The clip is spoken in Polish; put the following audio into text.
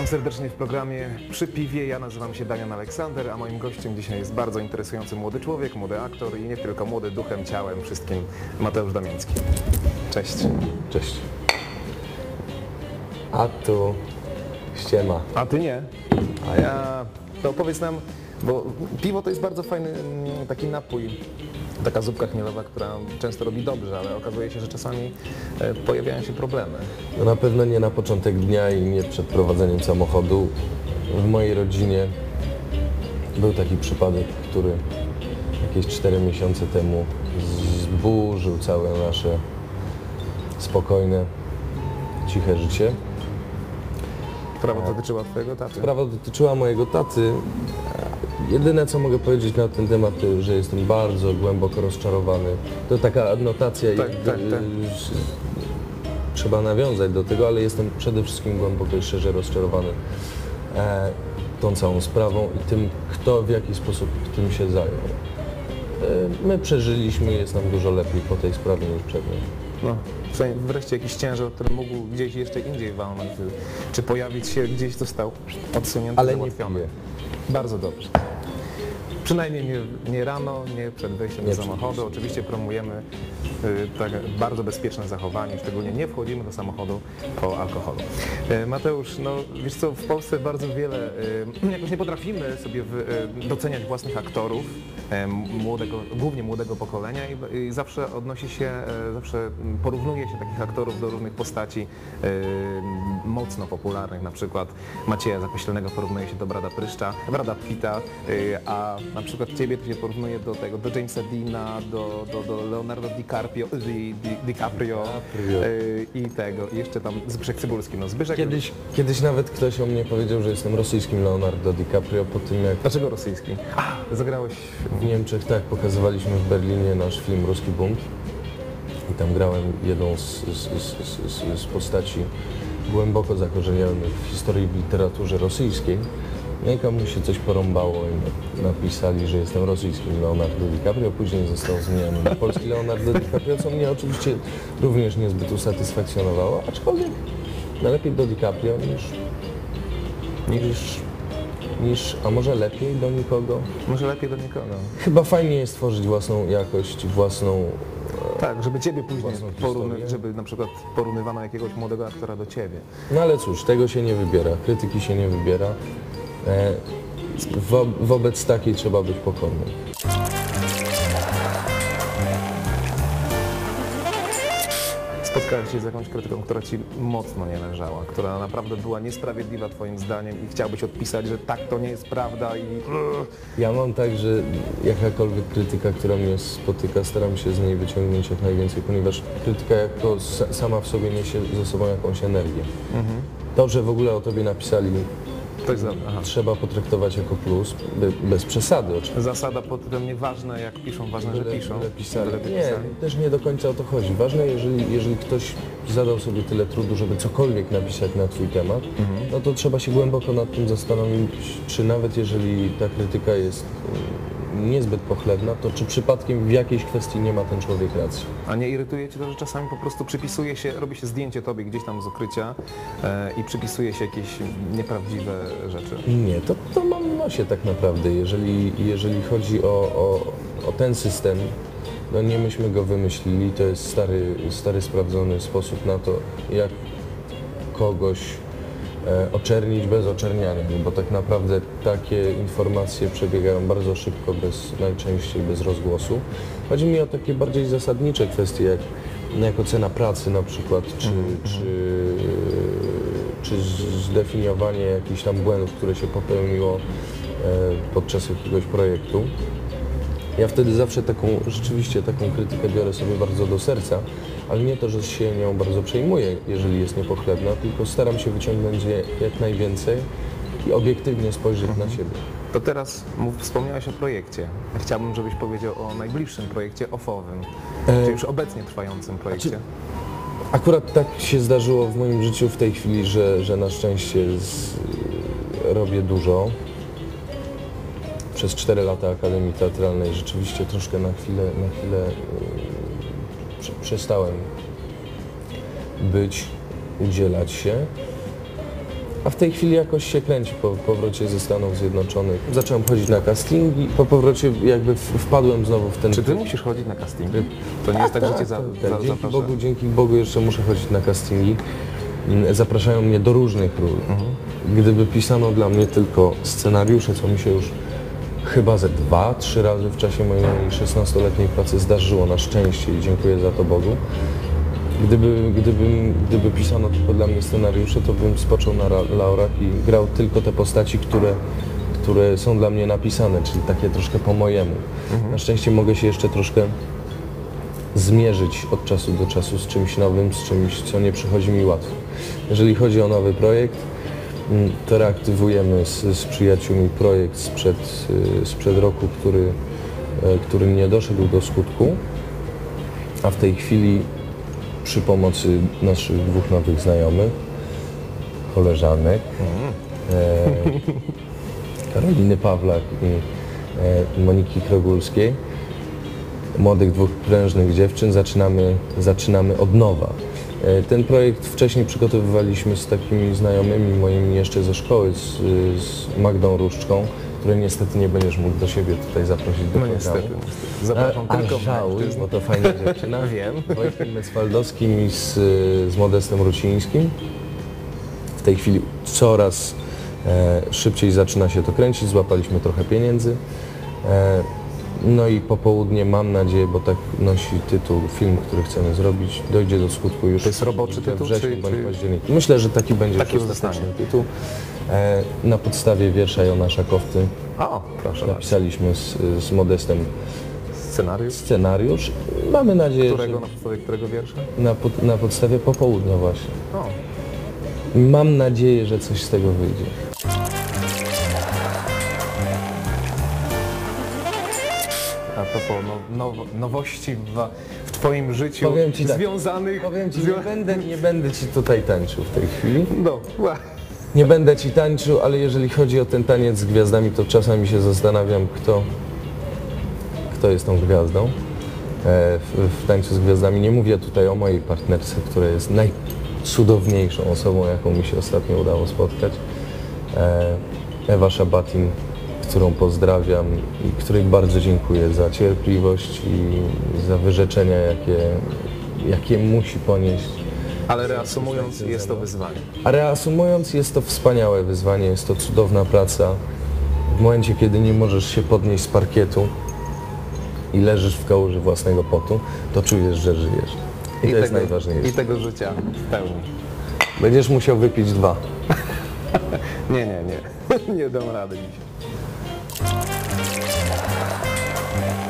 Witam serdecznie w programie Przy Piwie. Ja nazywam się Damian Aleksander, a moim gościem dzisiaj jest bardzo interesujący młody człowiek, młody aktor i nie tylko młody duchem, ciałem, wszystkim, Mateusz Damiński. Cześć. Cześć. A tu ściema. A ty nie. A ja... To opowiedz nam, bo piwo to jest bardzo fajny taki napój, taka zupka chmielowa, która często robi dobrze, ale okazuje się, że czasami pojawiają się problemy. No na pewno nie na początek dnia i nie przed prowadzeniem samochodu. W mojej rodzinie był taki przypadek, który jakieś 4 miesiące temu zburzył całe nasze spokojne, ciche życie. Sprawa dotyczyła twojego taty. Sprawa dotyczyła mojego taty. Jedyne co mogę powiedzieć na ten temat, to, że jestem bardzo głęboko rozczarowany. To taka adnotacja, Tak. Trzeba nawiązać do tego, ale jestem przede wszystkim głęboko i szczerze rozczarowany tą całą sprawą i tym, kto w jaki sposób tym się zajął. My przeżyliśmy, jest nam dużo lepiej po tej sprawie niż przed nią. No, wreszcie jakiś ciężar, który mógł gdzieś jeszcze indziej walnąć, czy pojawić się gdzieś, został odsunięty, Ale nie załatwiony. piję. Bardzo dobrze. Przynajmniej nie rano, nie przed wejściem do samochodu. Oczywiście promujemy tak bardzo bezpieczne zachowanie, szczególnie nie wchodzimy do samochodu po alkoholu. Mateusz, no wiesz co, w Polsce bardzo wiele, jakoś nie potrafimy sobie doceniać własnych aktorów, głównie młodego pokolenia i zawsze odnosi się, zawsze porównuje się takich aktorów do różnych postaci mocno popularnych, na przykład Macieja Zakoślonego porównuje się do Brada Pitta, a na przykład ciebie to się porównuje do Jamesa Deana, do Leonardo DiCaprio i jeszcze tam Zbyszek Cybulski. No, Zbyszek... Kiedyś nawet ktoś o mnie powiedział, że jestem rosyjskim Leonardo DiCaprio po tym jak... Dlaczego rosyjski? Zagrałeś... W Niemczech, tak, pokazywaliśmy w Berlinie nasz film Ruski Bunt i tam grałem jedną z postaci głęboko zakorzenionych w historii i w literaturze rosyjskiej. No i komuś się coś porąbało i napisali, że jestem rosyjskim Leonardo DiCaprio, później został zmieniony na polski Leonardo DiCaprio, co mnie oczywiście również niezbyt usatysfakcjonowało, aczkolwiek najlepiej do DiCaprio niż, a może lepiej do nikogo? Może lepiej do nikogo. Chyba fajnie jest tworzyć własną jakość, własną... Tak, żeby ciebie później historię. żeby na przykład porównywano jakiegoś młodego aktora do ciebie. No ale cóż, tego się nie wybiera, krytyki się nie wybiera. Wobec takiej trzeba być pokornym. Spotkałeś się z jakąś krytyką, która ci mocno nie leżała, która naprawdę była niesprawiedliwa twoim zdaniem i chciałbyś odpisać, że tak to nie jest prawda i... Ja mam tak, że jakakolwiek krytyka, która mnie spotyka, staram się z niej wyciągnąć jak najwięcej, ponieważ krytyka jako sama w sobie niesie ze sobą jakąś energię. To, że w ogóle o tobie napisali, To jest trzeba potraktować jako plus, bez przesady oczywiście. Zasada potem nieważne jak piszą, ważne, że piszą. Nie, też nie do końca o to chodzi. Ważne, jeżeli ktoś zadał sobie tyle trudu, żeby cokolwiek napisać na twój temat, no to trzeba się głęboko nad tym zastanowić, czy nawet jeżeli ta krytyka jest niezbyt pochlebna, to czy przypadkiem w jakiejś kwestii nie ma ten człowiek racji. A nie irytuje cię to, że czasami po prostu przypisuje się, robi się zdjęcie tobie gdzieś tam z ukrycia i przypisuje się jakieś nieprawdziwe rzeczy? Nie, to mam w nosie tak naprawdę. Jeżeli chodzi o ten system, no nie myśmy go wymyślili, to jest stary sprawdzony sposób na to, jak kogoś oczernić bez oczerniania, bo tak naprawdę takie informacje przebiegają bardzo szybko, najczęściej bez rozgłosu. Chodzi mi o takie bardziej zasadnicze kwestie, jak ocena pracy na przykład, czy zdefiniowanie jakichś tam błędów, które się popełniło podczas jakiegoś projektu. Ja wtedy zawsze rzeczywiście taką krytykę biorę sobie bardzo do serca, ale nie to, że się nią bardzo przejmuję, jeżeli jest niepochlebna, tylko staram się wyciągnąć jak najwięcej i obiektywnie spojrzeć na siebie. To teraz wspomniałeś o projekcie. Chciałbym, żebyś powiedział o najbliższym projekcie OFF-owym, czy już obecnie trwającym projekcie. Akurat tak się zdarzyło w moim życiu w tej chwili, że na szczęście robię dużo. Przez 4 lata Akademii Teatralnej rzeczywiście troszkę na chwilę przestałem udzielać się, A w tej chwili jakoś się kręci po powrocie ze Stanów Zjednoczonych. Zacząłem chodzić na castingi, po powrocie jakby wpadłem znowu w ten... Czy ty musisz chodzić na castingy? To nie jest tak, że cię Dzięki Bogu jeszcze muszę chodzić na castingi. Zapraszają mnie do różnych ról. Gdyby pisano dla mnie tylko scenariusze, co mi się już chyba ze 2-3 razy w czasie mojej 16-letniej pracy zdarzyło, na szczęście i dziękuję za to Bogu. Gdyby pisano tylko dla mnie scenariusze, to bym spoczął na laurach i grał tylko te postaci, które są dla mnie napisane, czyli takie troszkę po mojemu. Na szczęście mogę się jeszcze troszkę zmierzyć od czasu do czasu z czymś nowym, z czymś, co nie przychodzi mi łatwo. Jeżeli chodzi o nowy projekt, to reaktywujemy z przyjaciółmi projekt sprzed roku, który nie doszedł do skutku, a w tej chwili przy pomocy naszych 2 nowych znajomych, koleżanek, Karoliny Pawlak i Moniki Krogulskiej, młodych 2 prężnych dziewczyn, zaczynamy od nowa. Ten projekt wcześniej przygotowywaliśmy z takimi znajomymi moimi jeszcze ze szkoły, z Magdą Różczką, której niestety nie będziesz mógł do siebie tutaj zaprosić do programu. Niestety. Zapraszam tylko żałuj, mężczyzn. bo to fajna dziewczyna. Wiem. Wojtkiem Mecwaldowskim i z Modestem Rucińskim. W tej chwili coraz szybciej zaczyna się to kręcić, złapaliśmy trochę pieniędzy. No i popołudnie, mam nadzieję, bo tak nosi tytuł film, który chcemy zrobić, dojdzie do skutku już To jest roboczy we tytuł, wrześniu czy- bądź czy- październiku. Myślę, że taki będzie Taki już zostanie. ostateczny tytuł. Na podstawie wiersza Jona Szakowty O, proszę bardzo. napisaliśmy z Modestem Scenariusz? scenariusz. Mamy nadzieję, Którego, na podstawie którego wiersza? że na podstawie popołudnia właśnie. O, Mam nadzieję, że coś z tego wyjdzie. a propos nowości w Twoim życiu Powiem ci tak. związanych... Powiem Ci, nie będę Ci tutaj tańczył w tej chwili. No, Nie będę Ci tańczył, ale jeżeli chodzi o ten taniec z gwiazdami, to czasami się zastanawiam, kto jest tą gwiazdą w tańcu z gwiazdami. Nie mówię tutaj o mojej partnerce, która jest najcudowniejszą osobą, jaką mi się ostatnio udało spotkać. Ewa Szabatin, którą pozdrawiam i której bardzo dziękuję za cierpliwość i za wyrzeczenia, jakie musi ponieść. ale reasumując, jest to wyzwanie. A reasumując, jest to wspaniałe wyzwanie, jest to cudowna praca. W momencie, kiedy nie możesz się podnieść z parkietu i leżysz w kałuży własnego potu, to czujesz, że żyjesz. I to jest najważniejsze. I tego życia w pełni. Będziesz musiał wypić 2. Nie. Nie dam rady dzisiaj.